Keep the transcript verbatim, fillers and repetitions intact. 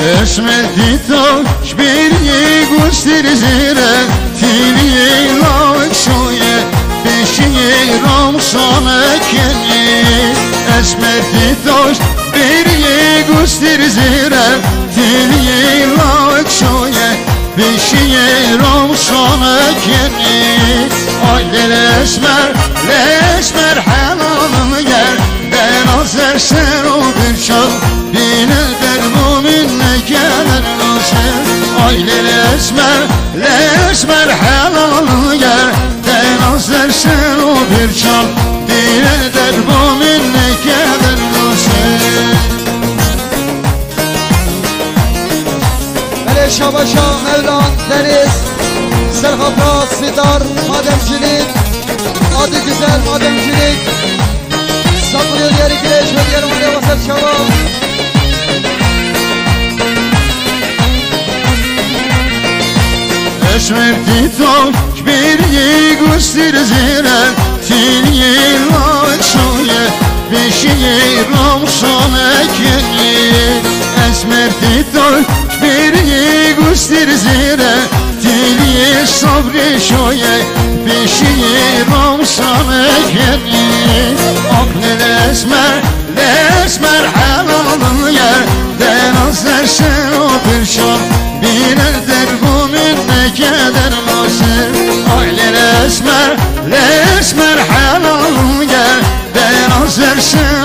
اسمتی توش بیری گوشتر زیره تیلی لاک شویه بشی رامسانه کنی اسمتی توش بیری گوشتر زیره تیلی لاک شویه بشی رامسانه کنی آیل اسمر لسمر حلالم گر در آزر سر و برشاد بینه در مومن نکرد ناسر آیل اسمر لسمر حلالم گر در آزر سر و برشاد بینه در مومن نکرد ناسر بله شاباشا مولان deniz Serhat'a Sidar madencilik adı güzel madencilik saklıyor yeri güneş ve diğer oraya basar şava اسمتی توش بیری گوشتر زیره تیلی لاک شویه بشی رامسانه کنی اسمتی توش بیری گوشتر زیره تیلی صبری شویه بشی رامسانه کنی آقل اسمر اسمر حلالم yer denazler sen o bir şan biner derbumin ne keder nasır Ayler esmer esmer halalım yer denazler sen